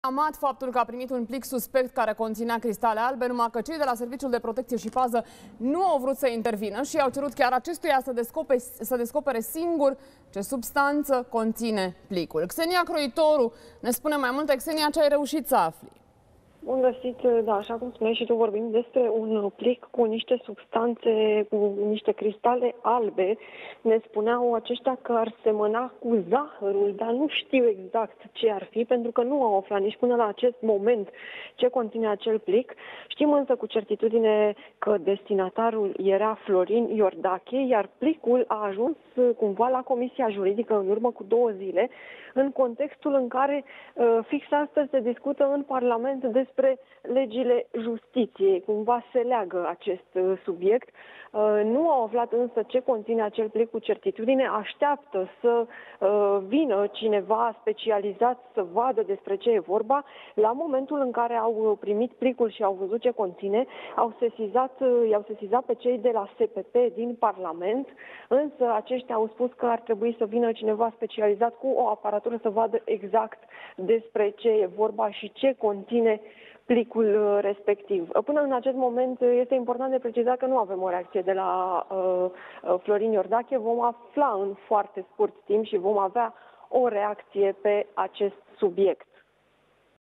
Amat faptul că a primit un plic suspect care conținea cristale albe, numai că cei de la Serviciul de Protecție și Pază nu au vrut să intervină și au cerut chiar acestuia să descopere singur ce substanță conține plicul. Xenia Croitoru ne spune mai multe. Xenia, ce ai reușit să afli? Bun găsit, da, așa cum spuneai și tu, vorbim despre un plic cu niște substanțe, cu niște cristale albe. Ne spuneau aceștia că ar semăna cu zahărul, dar nu știu exact ce ar fi, pentru că nu au aflat nici până la acest moment ce conține acel plic. Știm însă cu certitudine că destinatarul era Florin Iordache, iar plicul a ajuns cumva la Comisia Juridică în urmă cu 2 zile, în contextul în care fix astăzi se discută în Parlament despre legile justiției. Cumva se leagă acest subiect. Nu au aflat însă ce conține acel plic cu certitudine. Așteaptă să vină cineva specializat să vadă despre ce e vorba. La momentul în care au primit plicul și au văzut ce conține, i-au sesizat pe cei de la SPP din Parlament, însă aceștia au spus că ar trebui să vină cineva specializat cu o aparatură să vadă exact despre ce e vorba și ce conține plicul respectiv. Până în acest moment este important de precizat că nu avem o reacție de la Florin Iordache. Vom afla în foarte scurt timp și vom avea o reacție pe acest subiect.